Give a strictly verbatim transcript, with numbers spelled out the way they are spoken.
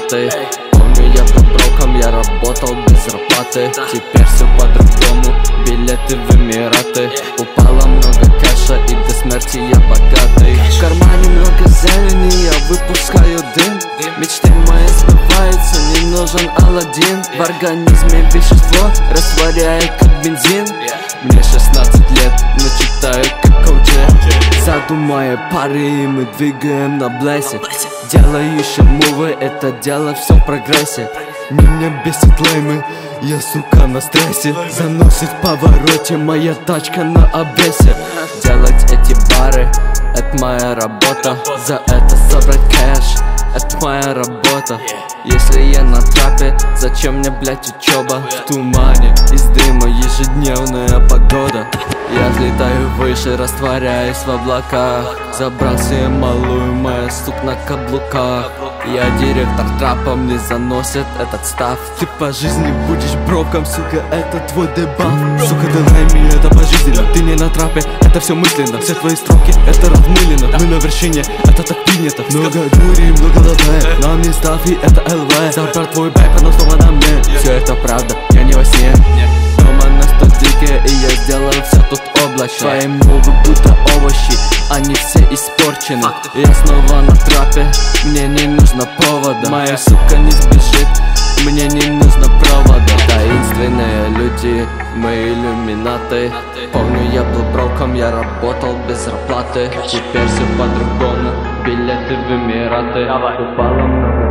Эмираты. Помню, я был броком, я работал без зарплаты. Теперь все по-другому, билеты в Эмираты. Упало много кэша и до смерти я богатый. В кармане много зелени, я выпускаю дым. Мечты мои сбываются, не нужен Аладдин. В организме вещество растворяет как бензин. Мне шестнадцать лет, но читаю как Коуджи. Задумая пары, и мы двигаем на блэсе. Делаю еще мувы, это дело все в прогрессе. Меня бесит леймы, я, сука, на стрессе. Заносит в повороте моя тачка на обвесе. Делать эти бары, это моя работа. За это собрать кэш, это моя работа. Если я на трапе, зачем мне, блять, учеба? В тумане, из дыма, ежедневная погода. Я взлетаю выше, растворяюсь в облаках. Забрал себе малую, моя сук на каблуках. Я директор трапа, мне заносит этот став. Ты по жизни будешь броком, сука, это твой дебаф. Сука, ты найми, это пожизненно. Ты не на трапе, это все мысленно. Все твои строки, это размылено. Мы на вершине, это так принято. Много дури, много лавэ. Нам не ставь, и это эл вэ. Забрал твой байп, оно снова на мне. Все это правда, я не во сне. Дома нас тут дикие, и я сделал все тут облачно. Твои мувы будто овощи, они все испорчены. Я снова на трапе, мне не нужно повода. Моя сука не сбежит, мне не нужно провода. Таинственные люди, мы иллюминаты. Помню, я был броком, я работал без зарплаты. Теперь все по-другому, билеты в Эмираты. Упало много